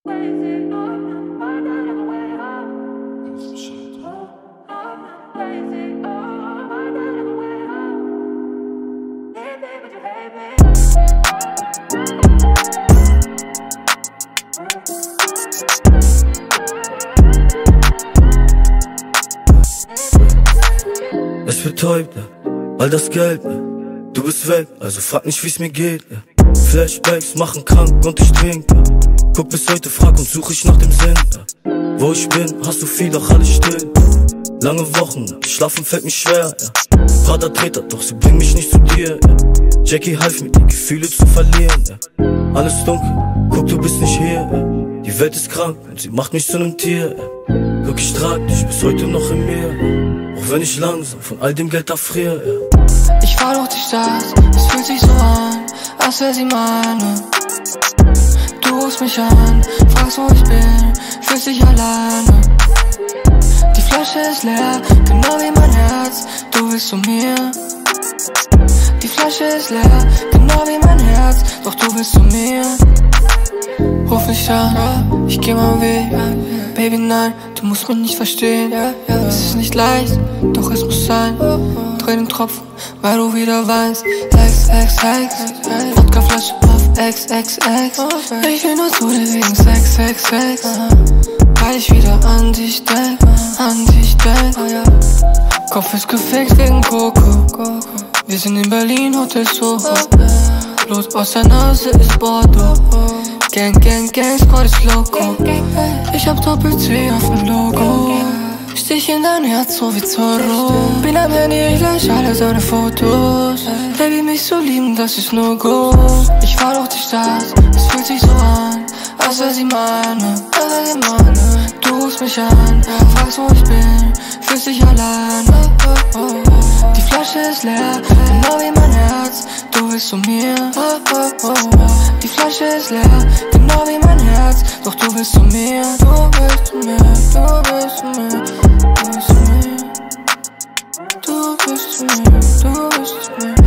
Es betäubt, all das Geld, du bist weg, also frag nicht wie's mir geht. Flashbacks machen krank und ich trinke. Guck bis heute, frag und such ich nach dem Sinn. Wo ich bin, hast du viel, doch alles still. Lange Wochen, schlafen fällt mir schwer. Vater Treter, doch sie bringen mich nicht zu dir. Jackie half mir, die Gefühle zu verlieren. Alles dunkel, guck, du bist nicht hier. Die Welt ist krank und sie macht mich zu nem Tier. Guck, ich trag dich bis heute noch in mir, auch wenn ich langsam von all dem Geld erfriere. Ich fahr durch die Stadt, es fühlt sich so an, als wär sie meine. Du rufst mich an, fragst wo ich bin, fühlst dich alleine. Die Flasche ist leer, genau wie mein Herz, du willst zu mir. Die Flasche ist leer, genau wie mein Herz, doch du willst zu mir. Ruf mich an, ich geh meinen Weg. Baby nein, du musst mich nicht verstehen. Es ist nicht leicht, doch es muss sein. Dreh den Tropfen, weil du wieder weinst. X, Wodkaflasche auf XXX. Ich will nur zu dir wegen Sex. Weil ich wieder an dich denk. Kopf ist gefixt wegen Coco. Wir sind in Berlin, Hotel Soho. Blut aus der Nase ist Bordeaux. Gang, Squad ist loco. Ich hab Doppel-C auf dem Logo. Stich in dein Herz, so wie Zorro. Bin am Handy, ich lösch alle seine Fotos. Baby, mich so lieben, das ist no go. Ich fahr durch die Stadt, es fühlt sich so an, als wär sie meine. Du rufst mich an, fragst wo ich bin, fühlst dich alleine. Die Flasche ist leer, genau wie mein Herz, du willst zu mir. Die Flasche ist leer, genau wie mein Herz, doch du willst zu mir. Du willst zu mir, du willst zu mir, du willst zu mir. Du willst zu mir, du willst zu mir.